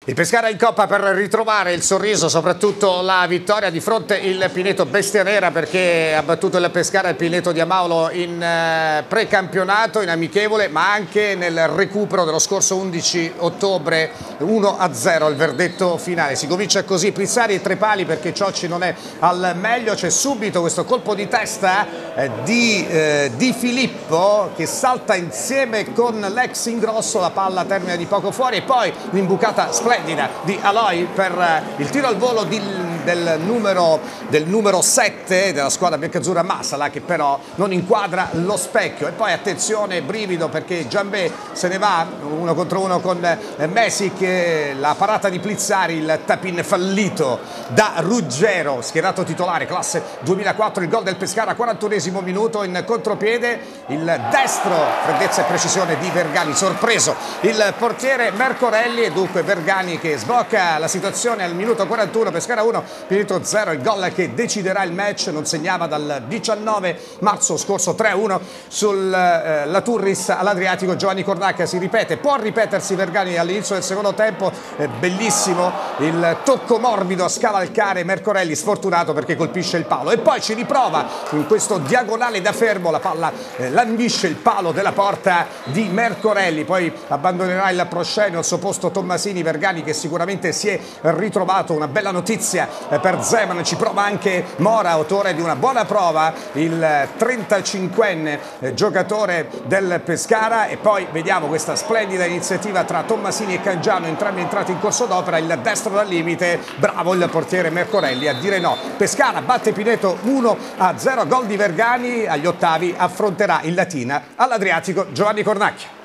Il Pescara in Coppa per ritrovare il sorriso, soprattutto la vittoria di fronte il Pineto Bestia Nera, perché ha battuto il Pescara e il Pineto di Amaulo in precampionato, in amichevole, ma anche nel recupero dello scorso 11 ottobre 1-0 il verdetto finale. Si comincia così, Plizzari e tre pali perché Ciocci non è al meglio, c'è subito questo colpo di testa di Filippo che salta insieme con l'ex Ingrosso, la palla termina di poco fuori e poi l'imbucata splendida di Aloy per il tiro al volo del numero 7 della squadra biancazzurra Masala, che però non inquadra lo specchio. E poi attenzione, brivido, perché Giambé se ne va 1 contro 1 con Mesic, la parata di Plizzari, il tap-in fallito da Ruggero, schierato titolare, classe 2004, il gol del Pescara, 41esimo minuto, in contropiede il destro, freddezza e precisione di Vergani, sorpreso il portiere Mercorelli, e dunque Vergani che sblocca la situazione al minuto 41, Pescara 1, Pineto 0, il gol che deciderà il match. Non segnava dal 19 marzo scorso, 3-1 sulla Turris all'Adriatico. Giovanni Cornacchia si ripete, può ripetersi Vergani all'inizio del secondo tempo, bellissimo il tocco morbido a scavalcare Mercorelli, sfortunato perché colpisce il palo e poi ci riprova in questo diagonale da fermo, la palla lambisce il palo della porta di Mercorelli, poi abbandonerà il proscenio al suo posto Tommasini. Vergani che sicuramente si è ritrovato, una bella notizia per Zeman, ci prova anche Mora, autore di una buona prova, il 35enne giocatore del Pescara. E poi vediamo questa splendida iniziativa tra Tommasini e Cangiano, entrambi entrati in corso d'opera, il destro dal limite, bravo il portiere Mercorelli a dire no. Pescara batte Pineto 1-0, gol di Vergani. Agli ottavi affronterà il Latina all'Adriatico Giovanni Cornacchia.